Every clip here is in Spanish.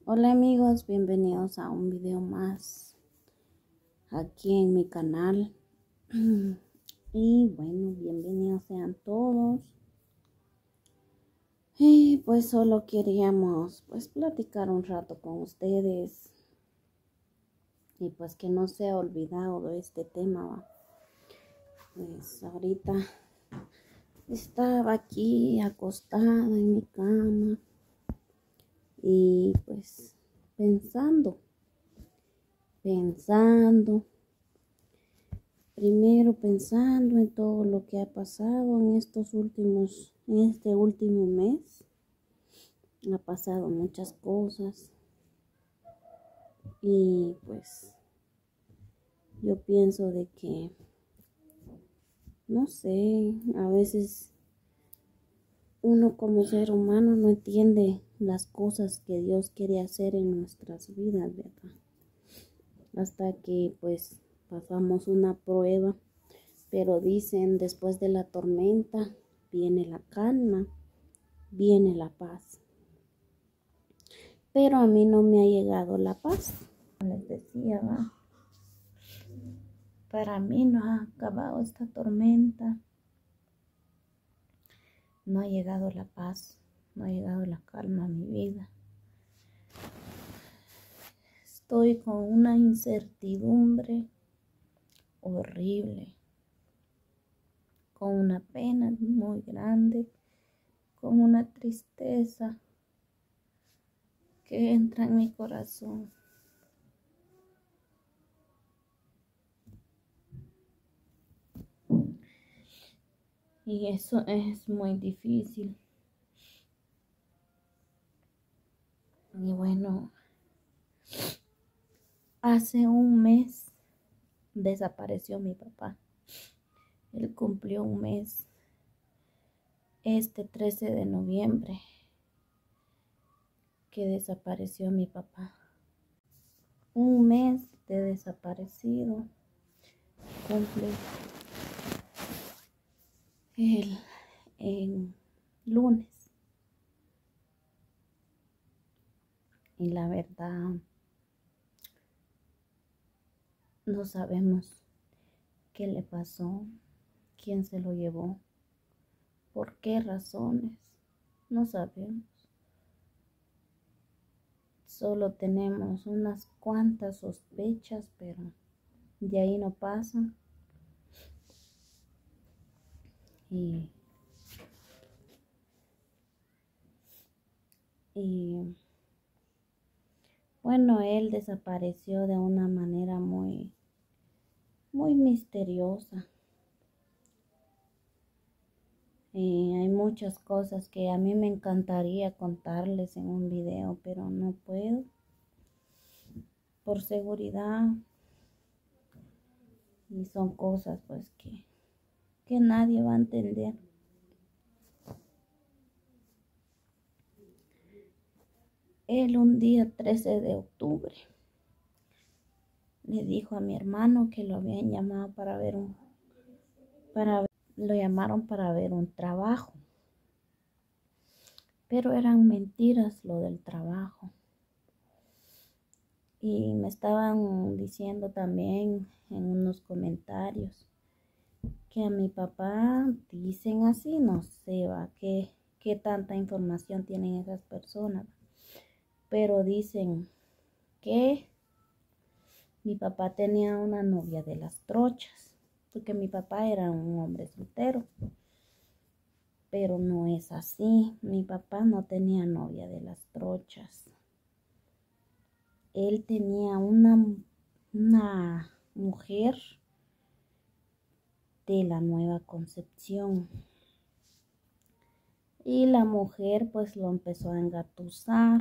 Hola amigos, bienvenidos a un video más aquí en mi canal. Y bueno, bienvenidos sean todos. Y pues solo queríamos platicar un rato con ustedes. Y pues que no se ha olvidado de este tema, ¿va? Pues ahorita estaba aquí acostada en mi cama y pues pensando. Primero pensando en todo lo que ha pasado en este último mes. Ha pasado muchas cosas y pues yo pienso de que, no sé, a veces uno como ser humano no entiende las cosas que Dios quiere hacer en nuestras vidas, ¿verdad? Hasta que pues pasamos una prueba, pero dicen después de la tormenta viene la calma, viene la paz. Pero a mí no me ha llegado la paz. Les decía, ¿va? Para mí no ha acabado esta tormenta. No ha llegado la paz, no ha llegado la calma a mi vida. Estoy con una incertidumbre horrible, con una pena muy grande, con una tristeza que entra en mi corazón. Y eso es muy difícil. Y bueno, hace un mes desapareció mi papá. Él cumplió un mes este 13 de noviembre que desapareció mi papá. Un mes de desaparecido cumple él en lunes. Y la verdad, no sabemos qué le pasó, quién se lo llevó, por qué razones, no sabemos. Solo tenemos unas cuantas sospechas, pero de ahí no pasa. Y bueno, él desapareció de una manera muy misteriosa. Hay muchas cosas que a mí me encantaría contarles en un video, pero no puedo por seguridad. Y son cosas pues que nadie va a entender. Él un día 13 de octubre le dijo a mi hermano que lo habían llamado lo llamaron para ver un trabajo. Pero eran mentiras lo del trabajo. Y me estaban diciendo también en unos comentarios que a mi papá dicen así, no sé, va, qué tanta información tienen esas personas. Pero dicen que mi papá tenía una novia de las trochas, porque mi papá era un hombre soltero. Pero no es así, mi papá no tenía novia de las trochas. Él tenía una mujer de la Nueva Concepción. Y la mujer pues lo empezó a engatusar.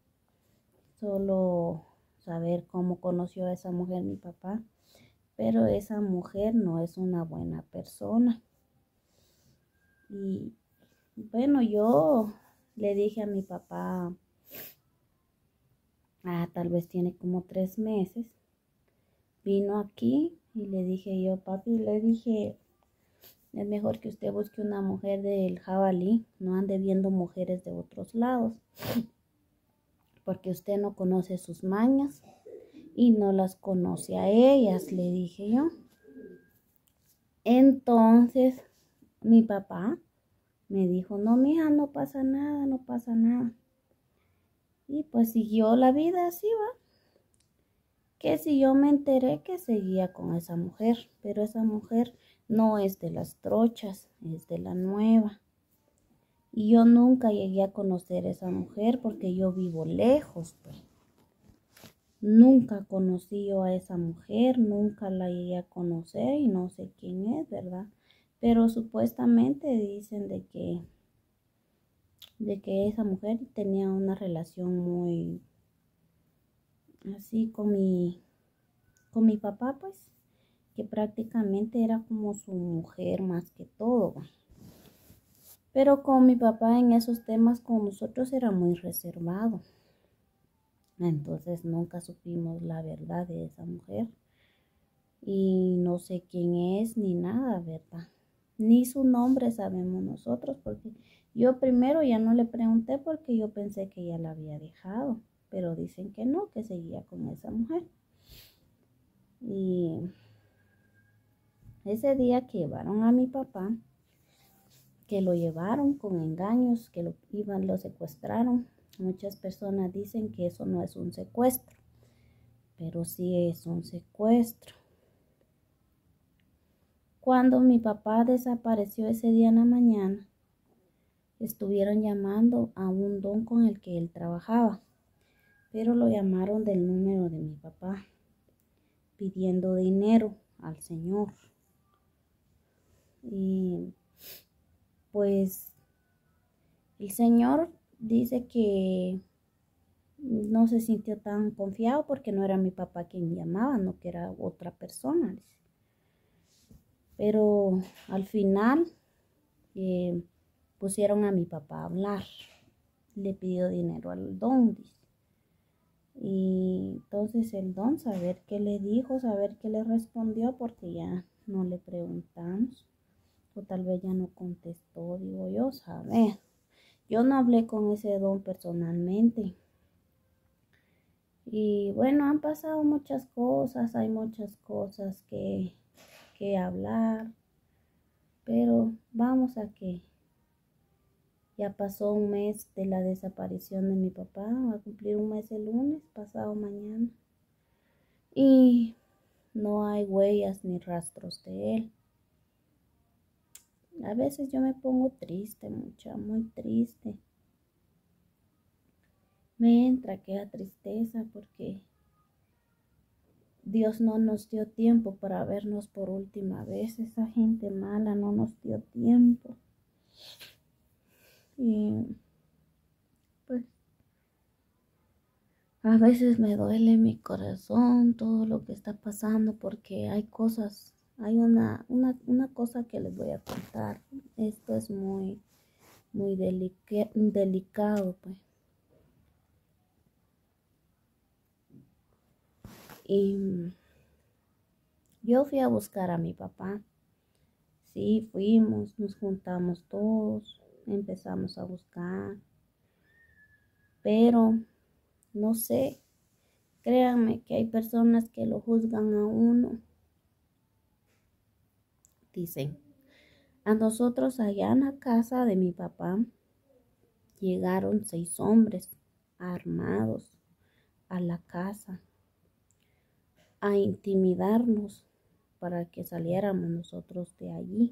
Solo saber cómo conoció a esa mujer mi papá. Pero esa mujer no es una buena persona. Y bueno, yo le dije a mi papá, tal vez tiene como 3 meses. Vino aquí y le dije yo, papi, le dije, es mejor que usted busque una mujer del jabalí, no ande viendo mujeres de otros lados. porque usted no conoce sus mañas y no las conoce a ellas, le dije yo. Entonces mi papá me dijo, no, mija, no pasa nada, no pasa nada. Y pues siguió la vida así, va. Que si yo me enteré que seguía con esa mujer, pero esa mujer no es de las trochas, es de la nueva. Y yo nunca llegué a conocer a esa mujer porque yo vivo lejos, pues. Nunca conocí yo a esa mujer, nunca la llegué a conocer y no sé quién es, ¿verdad? Pero supuestamente dicen de que esa mujer tenía una relación muy así con mi papá, pues, que prácticamente era como su mujer más que todo, ¿va? Pero con mi papá en esos temas con nosotros era muy reservado. Entonces nunca supimos la verdad de esa mujer. Y no sé quién es ni nada, ¿verdad? Ni su nombre sabemos nosotros, porque yo primero ya no le pregunté porque yo pensé que ya la había dejado, pero dicen que no, que seguía con esa mujer. Y ese día que llevaron a mi papá, que lo llevaron con engaños, que lo secuestraron. Muchas personas dicen que eso no es un secuestro, pero sí es un secuestro. Cuando mi papá desapareció ese día en la mañana, estuvieron llamando a un don con el que él trabajaba, pero lo llamaron del número de mi papá, pidiendo dinero al señor. Y pues el señor dice que no se sintió tan confiado porque no era mi papá quien llamaba, no que era otra persona. Pero al final pusieron a mi papá a hablar. Le pidió dinero al don, dice. Y entonces el don, saber qué le dijo, saber qué le respondió, porque ya no le preguntamos. O tal vez ya no contestó, digo yo, saber. Yo no hablé con ese don personalmente. Y bueno, han pasado muchas cosas, hay muchas cosas que hablar, pero vamos a que ya pasó un mes de la desaparición de mi papá, va a cumplir un mes el lunes, pasado mañana, y no hay huellas ni rastros de él. A veces yo me pongo triste, muy triste. Me entra aquella tristeza porque Dios no nos dio tiempo para vernos por última vez. Esa gente mala no nos dio tiempo. Y pues a veces me duele mi corazón todo lo que está pasando porque hay cosas, hay una cosa que les voy a contar. Esto es muy delicado, pues. Y yo fui a buscar a mi papá. Sí, fuimos, nos juntamos todos, empezamos a buscar, pero no sé, créanme que hay personas que lo juzgan a uno. Dicen, a nosotros allá en la casa de mi papá llegaron 6 hombres armados a la casa a intimidarnos para que saliéramos nosotros de allí.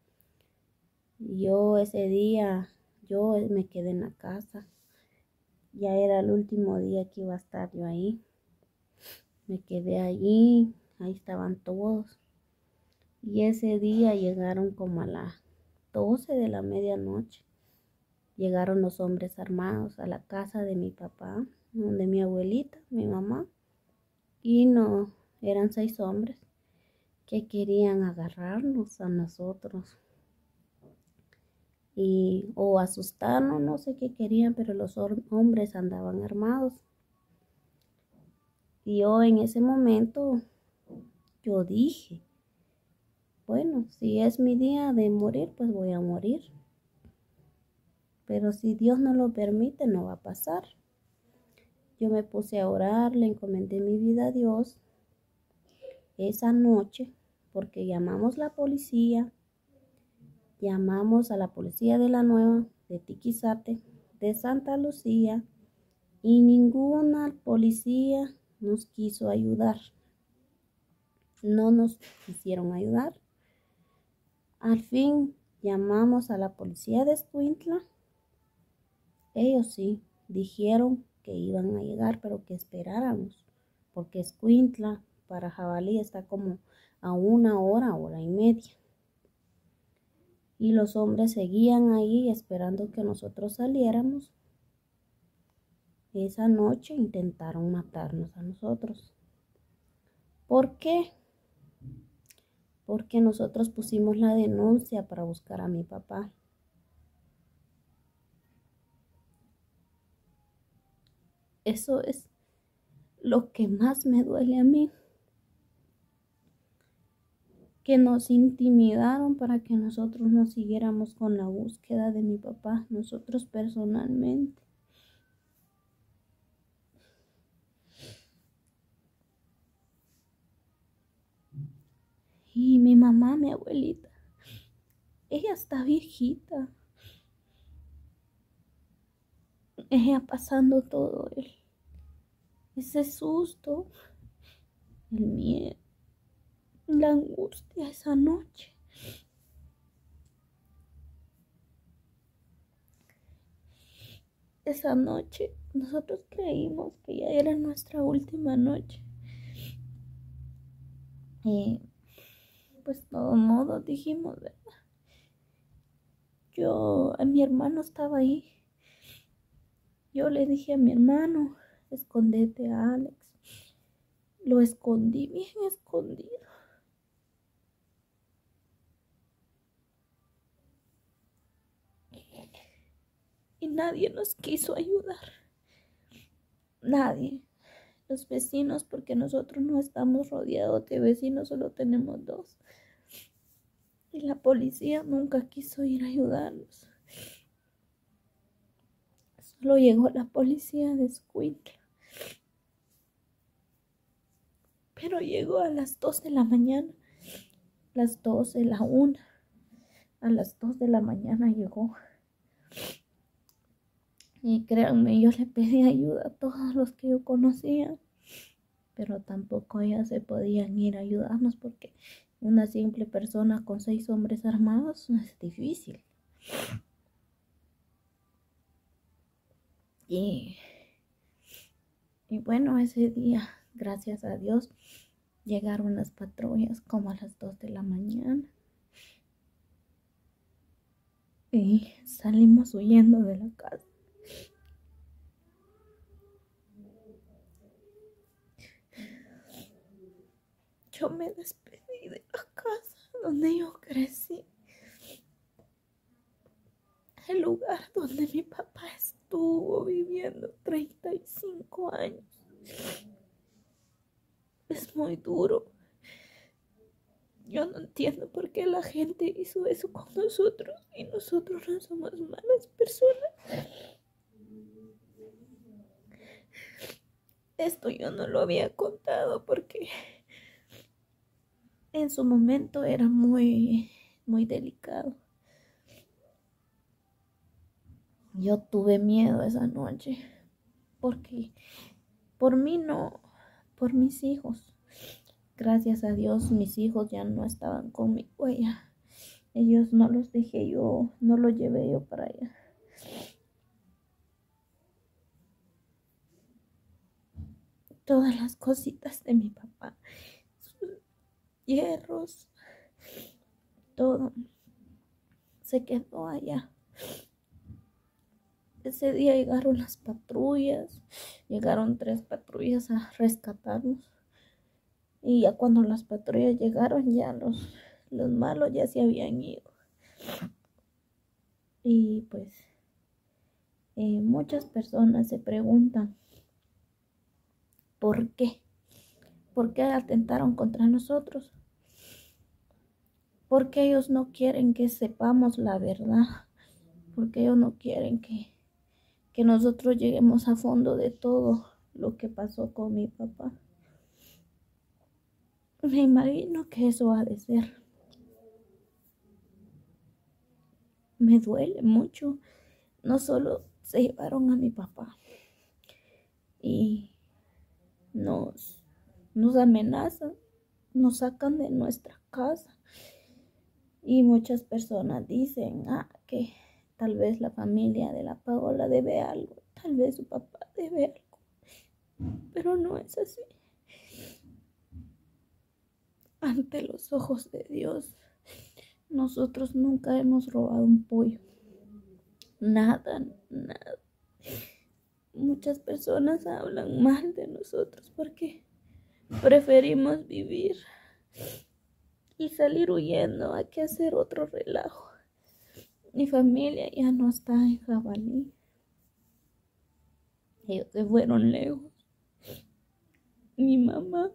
Yo ese día, yo me quedé en la casa. Ya era el último día que iba a estar yo ahí. Me quedé allí, ahí estaban todos. Y ese día llegaron como a las 12 de la medianoche. Llegaron los hombres armados a la casa de mi papá, donde mi abuelita, mi mamá. Y no, eran 6 hombres que querían agarrarnos a nosotros. O asustarnos, no sé qué querían, pero los hombres andaban armados. Y yo en ese momento, yo dije, bueno, si es mi día de morir, pues voy a morir. Pero si Dios no lo permite, no va a pasar. Yo me puse a orar, le encomendé mi vida a Dios esa noche porque llamamos a la policía de La Nueva, de Tiquizate, de Santa Lucía y ninguna policía nos quiso ayudar. No nos quisieron ayudar. Al fin llamamos a la policía de Escuintla. Ellos sí dijeron que iban a llegar, pero que esperáramos, porque Escuintla para Jabalí está como a 1 hora, 1 hora y media. Y los hombres seguían ahí esperando que nosotros saliéramos. Esa noche intentaron matarnos a nosotros. ¿Por qué? Porque nosotros pusimos la denuncia para buscar a mi papá. Eso es lo que más me duele a mí, que nos intimidaron para que nosotros no siguiéramos con la búsqueda de mi papá, nosotros personalmente. Y mi mamá, mi abuelita, ella está viejita. Ella pasando todo ese susto, el miedo, la angustia esa noche. Esa noche nosotros creímos que ya era nuestra última noche. Y pues de todos modos dijimos, ¿verdad? A mi hermano estaba ahí. Yo le dije a mi hermano, escondete a Alex. Lo escondí bien escondido. Y nadie nos quiso ayudar. Nadie. Los vecinos, porque nosotros no estamos rodeados de vecinos, solo tenemos 2. Y la policía nunca quiso ir a ayudarnos. Solo llegó la policía de Escuintla. Pero llegó a las 2 de la mañana. Las 12, la 1. A las 2 de la mañana llegó. Y créanme, yo le pedí ayuda a todos los que yo conocía. Pero tampoco ellas se podían ir a ayudarnos porque una simple persona con 6 hombres armados es difícil. Y bueno, ese día, gracias a Dios, llegaron las patrullas como a las 2 de la mañana. Y salimos huyendo de la casa. Yo me despedí de la casa donde yo crecí. El lugar donde mi papá estuvo viviendo 35 años. Es muy duro. Yo no entiendo por qué la gente hizo eso con nosotros y nosotros no somos malas personas. Esto yo no lo había contado porque en su momento era muy, muy delicado. Yo tuve miedo esa noche porque por mí no, por mis hijos. Gracias a Dios mis hijos ya no estaban conmigo allá. Ellos no los dejé yo, no los llevé yo para allá. Todas las cositas de mi papá, sus hierros, todo se quedó allá. Ese día llegaron las patrullas, llegaron 3 patrullas a rescatarnos. Y ya cuando las patrullas llegaron, ya los malos ya se habían ido. Y pues muchas personas se preguntan, ¿por qué? ¿Por qué atentaron contra nosotros? Porque ellos no quieren que sepamos la verdad. Porque ellos no quieren que nosotros lleguemos a fondo de todo lo que pasó con mi papá. Me imagino que eso ha de ser. Me duele mucho. No solo se llevaron a mi papá y nos, nos amenazan, nos sacan de nuestra casa. Y muchas personas dicen que tal vez la familia de la Paola debe algo, tal vez su papá debe algo, pero no es así. Ante los ojos de Dios, nosotros nunca hemos robado un pollo, nada, nada. Muchas personas hablan mal de nosotros porque preferimos vivir y salir huyendo a que hacer otro relajo. Mi familia ya no está en Jabalí. Ellos se fueron lejos. Mi mamá,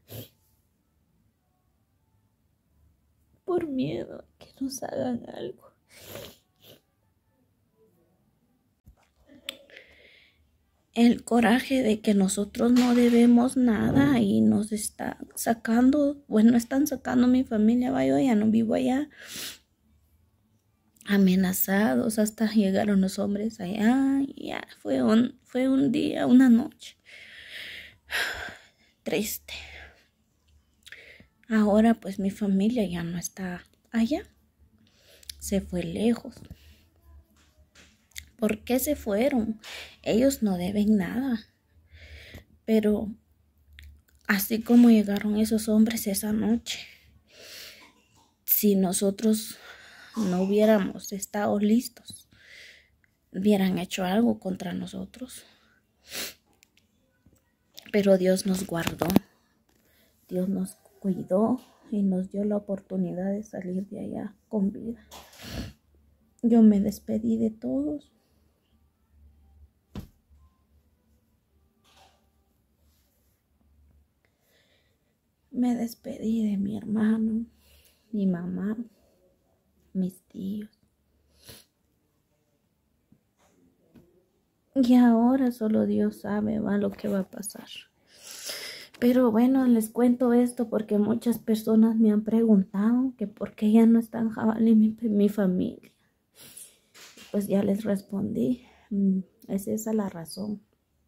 por miedo a que nos hagan algo. El coraje de que nosotros no debemos nada y nos están sacando, bueno, están sacando mi familia, yo ya no vivo allá, amenazados, hasta llegaron los hombres allá, y ya fue un día, una noche triste. Ahora pues mi familia ya no está allá, se fue lejos. ¿Por qué se fueron? Ellos no deben nada. Pero así como llegaron esos hombres esa noche, si nosotros no hubiéramos estado listos, hubieran hecho algo contra nosotros. Pero Dios nos guardó, Dios nos cuidó y nos dio la oportunidad de salir de allá con vida. Yo me despedí de todos. Me despedí de mi hermano, mi mamá, mis tíos. Y ahora solo Dios sabe lo que va a pasar. Pero bueno, les cuento esto porque muchas personas me han preguntado que por qué ya no está en Jabalí mi familia. Pues ya les respondí, es esa la razón.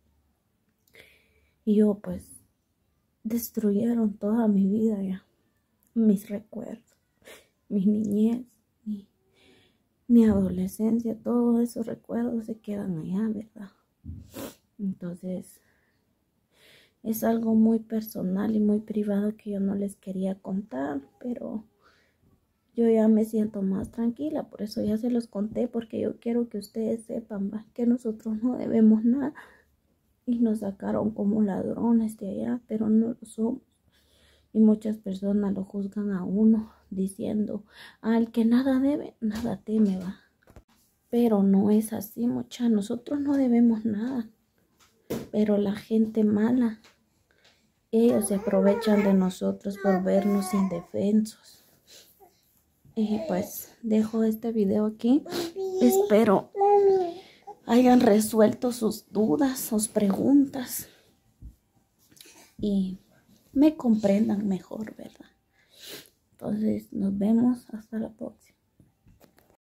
Y yo pues destruyeron toda mi vida ya, mis recuerdos, mi niñez, mi adolescencia, todos esos recuerdos se quedan allá, ¿verdad? Entonces es algo muy personal y muy privado que yo no les quería contar, pero yo ya me siento más tranquila, por eso ya se los conté, porque yo quiero que ustedes sepan que nosotros no debemos nada. Y nos sacaron como ladrones de allá, pero no lo somos. Y muchas personas lo juzgan a uno diciendo, al que nada debe, nada teme, va. Pero no es así, muchachos. Nosotros no debemos nada. Pero la gente mala, ellos se aprovechan de nosotros por vernos indefensos. Y pues dejo este video aquí. Espero hayan resuelto sus dudas, sus preguntas y me comprendan mejor, ¿verdad? Entonces nos vemos hasta la próxima.